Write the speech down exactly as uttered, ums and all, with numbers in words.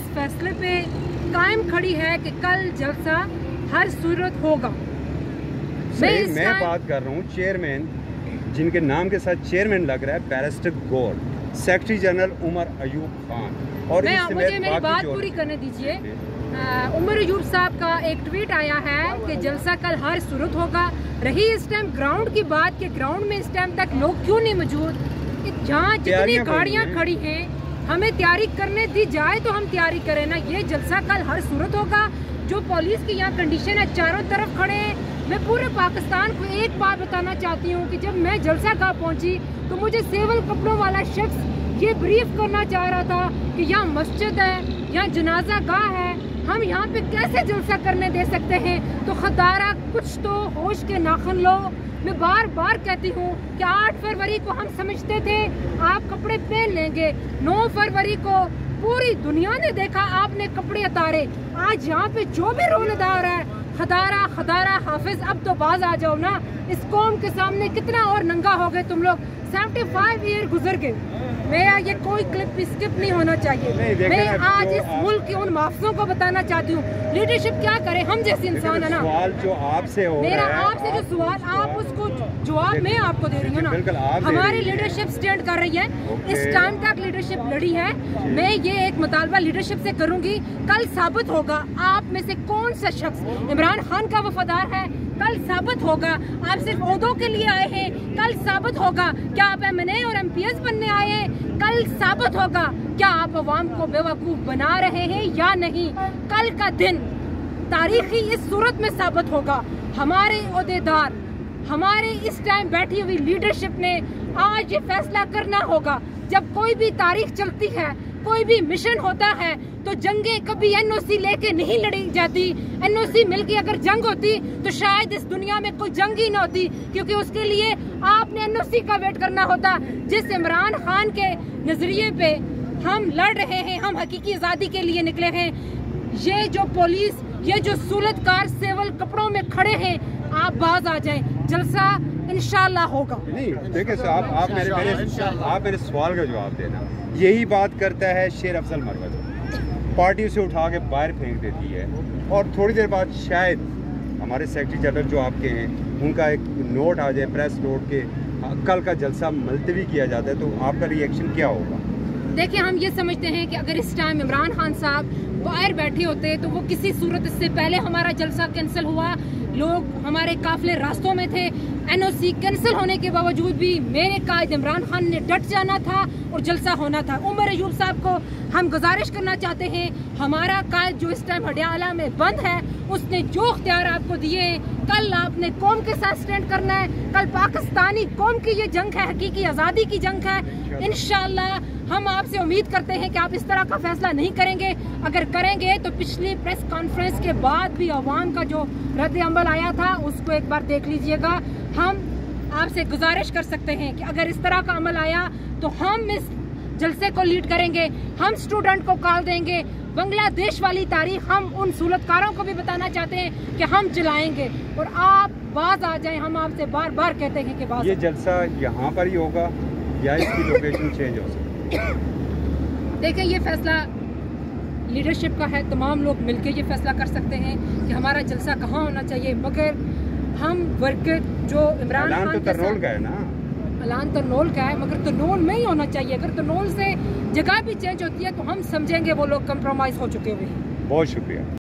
फैसले पे कायम खड़ी है कि कल जलसा हर सूरत होगा। मैं मैं बात कर रहा हूँ चेयरमैन, जिनके नाम के साथ चेयरमैन लग रहा है, barrister Gaur, secretary general Umar Ayub Khan. और मैं मुझे मेरी बात पूरी करने दीजिए। उमर अयूब साहब का एक ट्वीट आया है कि जलसा कल हर सूरत होगा। रही इस टाइम ग्राउंड की बात कि ग्राउंड में इस टाइम तक लोग क्यों नहीं मौजूद, जहाँ जितनी गाड़ियाँ खड़ी हैं हमें तैयारी करने दी जाए तो हम तैयारी करें ना। ये जलसा कल हर सूरत होगा। जो पुलिस की यहाँ कंडीशन है, चारों तरफ खड़े हैं। मैं पूरे पाकिस्तान को एक बात बताना चाहती हूँ कि जब मैं जलसा गाह पहुँची तो मुझे सिविल कपड़ों वाला शख्स ये ब्रीफ करना चाह रहा था कि यहाँ मस्जिद है, यहाँ जनाजा गाह है, हम यहाँ पे कैसे जलसा करने दे सकते हैं। तो खदारा कुछ तो होश के नाखुन लो। मैं बार बार कहती हूँ कि आठ फरवरी को हम समझते थे आप कपड़े पहन लेंगे, नौ फरवरी को पूरी दुनिया ने देखा आपने कपड़े उतारे। आज यहाँ पे जो भी रोल अदा हो रहा है, खदारा खदारा हाफिज, अब तो बाज आ जाओ ना। इस कौम के सामने कितना और नंगा हो गए तुम लोग। सेवेंटी फाइव ईयर गुजर गए। मेरा ये कोई क्लिप स्किप नहीं होना चाहिए। मैं आज इस मुल्क के उन माफियों को बताना चाहती हूँ लीडरशिप क्या करे। हम जैसे इंसान है ना, सवाल जो आपसे हो मेरा आपसे जो सवाल आप उसको जवाब मैं आपको दे रही हूँ ना। हमारी लीडरशिप स्टैंड कर रही है, इस टाइम तक लीडरशिप लड़ी है। मैं ये एक मुतालबा लीडरशिप से करूंगी, कल साबित होगा आप में से कौन सा शख्स इमरान खान का वफादार है। कल साबित होगा आप सिर्फ ओहदों के लिए आए हैं। कल साबित होगा क्या आप एम एन ए और एम पी एस बनने आए हैं। कल साबित होगा क्या आप अवाम को बेवकूफ बना रहे हैं या नहीं। कल का दिन तारीखी इस सूरत में साबित होगा। हमारे ओहदेदार, हमारे इस टाइम बैठी हुई लीडरशिप ने आज ये फैसला करना होगा। जब कोई भी तारीख चलती है, कोई भी मिशन होता है, तो जंगें कभी एन ओ सी लेके नहीं लड़ी जाती। एन ओ सी मिलके अगर जंग होती तो शायद इस दुनिया में कोई जंग ही न होती, क्योंकि उसके लिए आपने एन ओ सी का वेट करना होता। जिस इमरान खान के नजरिए पे हम लड़ रहे हैं, हम हकीकी आज़ादी के लिए निकले हैं। ये जो पुलिस, ये जो सूरतकार सिविल कपड़ों में खड़े हैं, आप बाज आ जाएं, जलसा इंशाल्लाह होगा। नहीं देखिए साहब, आप मेरे मेरे आप मेरे सवाल का जवाब देना। यही बात करता है शेर अफजल मरवत, पार्टी से उठा के बाहर फेंक देती है और थोड़ी देर बाद शायद हमारे सेक्रेटरी जनरल जो आपके हैं उनका एक नोट आ जाए, प्रेस नोट के कल का जलसा मुलतवी किया जाता है, तो आपका रिएक्शन क्या होगा? देखिए, हम ये समझते हैं कि अगर इस टाइम इमरान खान साहब बाहर बैठे होते तो वो किसी सूरत, इससे पहले हमारा जलसा कैंसिल हुआ, लोग हमारे काफिले रास्तों में थे, एन ओ सी कैंसिल होने के बावजूद भी मेरे कायद इमरान खान ने डट जाना था और जलसा होना था। उमर अयूब साहब को हम गुजारिश करना चाहते हैं, हमारा कायद जो इस टाइम हडियाला में बंद है, उसने जो इख्तियार आपको दिए, कल आपने कौम के साथ स्टैंड करना है। कल पाकिस्तानी कौम की ये जंग है, हकीकी आज़ादी की जंग है। इंशाल्लाह हम आपसे उम्मीद करते हैं कि आप इस तरह का फैसला नहीं करेंगे। अगर करेंगे तो पिछली प्रेस कॉन्फ्रेंस के बाद भी अवाम का जो रद्द अमल आया था उसको एक बार देख लीजिएगा। हम आपसे गुजारिश कर सकते हैं कि अगर इस तरह का अमल आया तो हम इस जलसे को लीड करेंगे, हम स्टूडेंट को कॉल देंगे, बांग्लादेश वाली तारीख हम उन सूरतकारों को भी बताना चाहते हैं कि हम चलाएंगे और आप बाज आ जाएं। हम आपसे बार बार कहते हैं कि बाज ये जलसा यहाँ पर ही होगा या इसकी लोकेशन चेंज हो सकती है? देखिए, ये फैसला लीडरशिप का है, तमाम लोग मिलकर ये फैसला कर सकते हैं कि हमारा जलसा कहाँ होना चाहिए। मगर हम वर्कर जो इमरान खान तो तरनोल का है ना, ऐलान तरनोल का है, मगर तरनोल में ही होना चाहिए। अगर तरनोल से जगह भी चेंज होती है तो हम समझेंगे वो लोग कंप्रोमाइज हो चुके हुए हैं। बहुत शुक्रिया।